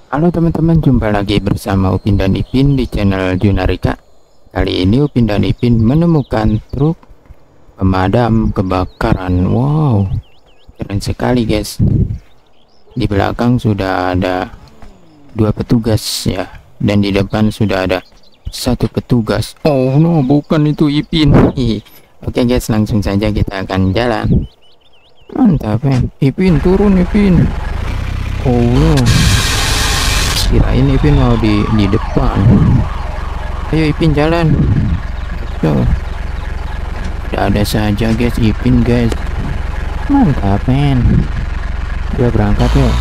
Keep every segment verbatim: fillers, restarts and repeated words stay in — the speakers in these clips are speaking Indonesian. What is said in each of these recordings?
Halo teman-teman, jumpa lagi bersama Upin dan Ipin di channel Junarika. Kali ini Upin dan Ipin menemukan truk pemadam kebakaran. Wow, keren sekali guys. Di belakang sudah ada dua petugas ya, dan di depan sudah ada satu petugas. Oh no, bukan itu Ipin. Oke guys, langsung saja kita akan jalan. Mantap ya, Ipin turun Ipin. Oh no, kirain Ipin mau di di depan. Ayo Ipin jalan. Yo, ada saja guys Ipin guys. Mantap men. Udah berangkat yuk.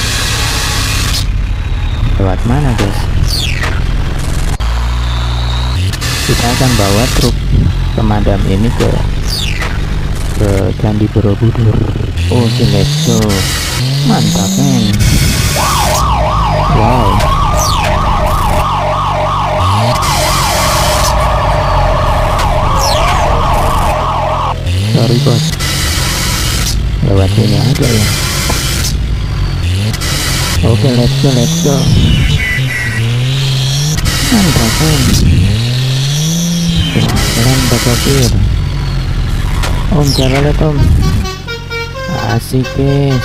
Lewat mana guys? Kita akan bawa truk pemadam ini ke ke Candi Borobudur. Oh, let's go. Mantap men. Wow. Sorry bos, lewat sini aja ya. Oke, let's go, let's go. Mantap men. Keren bakapir. Om jalan lihat om. Asik guys.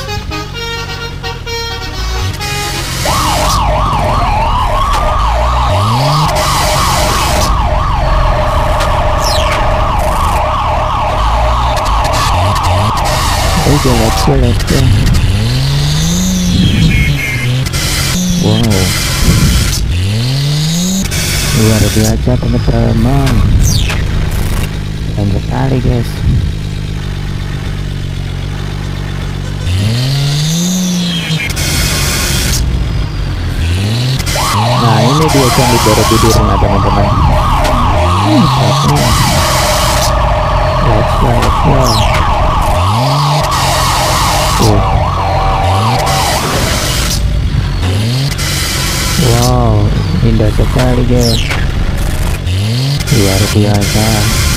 Oke, let's go, let's go. Wow, luar biasa teman-teman. Keren sekali guys. Nah, ini dia Candi Borobudur nah teman-teman. Mantapnya. Let's go, let's go. Uh. Wow, indah sekali guys. Luar biasa.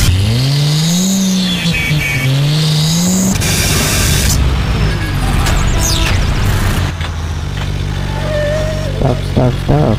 Stop, stop, stop.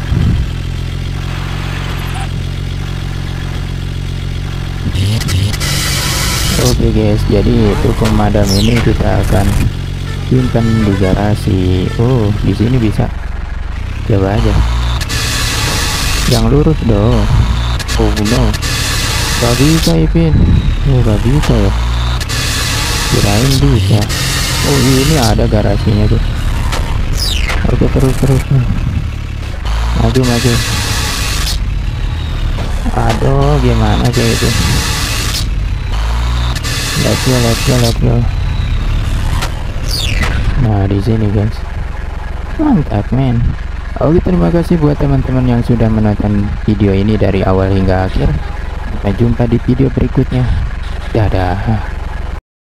Oke guys, jadi itu pemadam ini kita akan simpan di garasi. Oh, di sini bisa. Coba aja. Yang lurus dong. Oh no, gak bisa Ipin. Oh gak bisa ya. Kirain bisa. Oh ini ada garasinya tuh. Oke, terus terus. Maju maju. Aduh, gimana sih itu? Let's go, let's go, let's go. Nah di sini guys. Mantap men. Oke, terima kasih buat teman-teman yang sudah menonton video ini dari awal hingga akhir. Sampai jumpa di video berikutnya. Dadah.